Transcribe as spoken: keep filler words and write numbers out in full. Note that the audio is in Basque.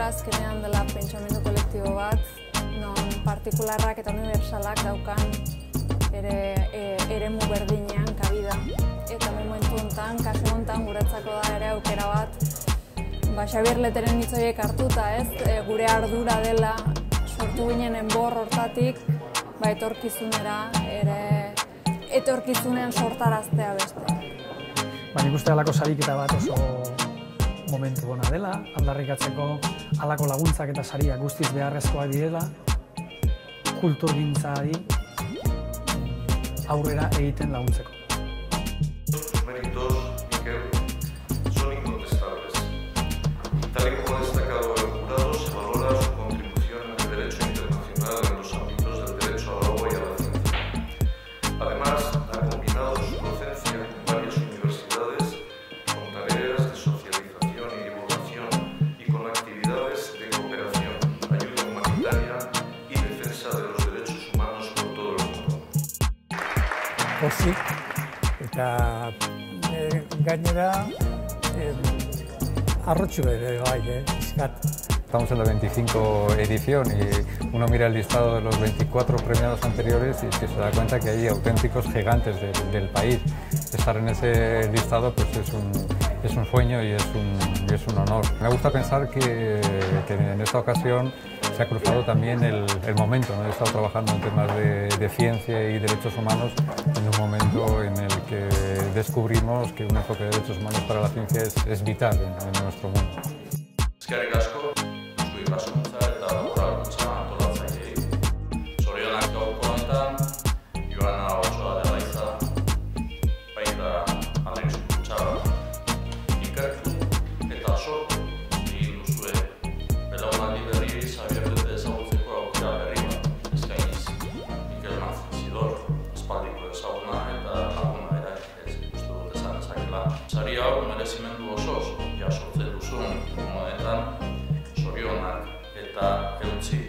da azkenean dela pentsamendu kolektibo bat, non partikularrak eta unibertsalak daukan ere e, eremu berdinean kabida. Eta momentu honetan, kasu honetan guretzako da ere aukera bat, ba, Xabier Leteren hitz horiek hartuta, ez, e, gure ardura dela sortu ginen enbor hortatik, ba, etorkizunera, ere etorkizunean sortaraztea beste. Ba, nik uste halako sariketa bat oso momentu ona dela, aldarrikatzeko halako laguntzak eta sariak guztiz beharrezkoak direla, kulturgintzari aurrera egiten laguntzeko. Sus méritos, Miquel, son incontestables. Tal y como ha destacado el jurado, se valora su contribución en el derecho internacional en los ámbitos del derecho al agua y a la ciencia. Además, ha combinado su docencia en varias universidades con tareas de socialización y divulgación y con actividades de cooperación, ayuda humanitaria y defensa de los derechos humanos por todo el mundo. Pozik, eta e, gainera e, arrotxu ere bai, eh, iskat. Estamos en la veinticinco edición y uno mira el listado de los veinticuatro premiados anteriores y se da cuenta que hay auténticos gigantes de, del país. Estar en ese listado pues es un, es un sueño y es un, y es un honor. Me gusta pensar que, que en esta ocasión se ha cruzado también el, el momento, ¿no? He estado trabajando en temas de, de ciencia y derechos humanos en un momento en el que descubrimos que un enfoque de derechos humanos para la ciencia es, es vital en, en nuestro mundo. Eskerrik asko, zui ikaskontza eta laborakuntza antolatzaileei. Zorionak gaurko honetan, Joana Otsoa de Laiza, baita Alex Kutxaba. Ikertu eta sortu egin duzue. Belaunaldi berri Xabier Lete ezagutzeko aukera berri bat eskainiz. Mikel Manzanzidor, espaldiko ezaguna eta laguna ere ez uste dut esan ezakela. Sari hau merezimendu osoz jasotzen duzun honetan, zorionak eta eutsi.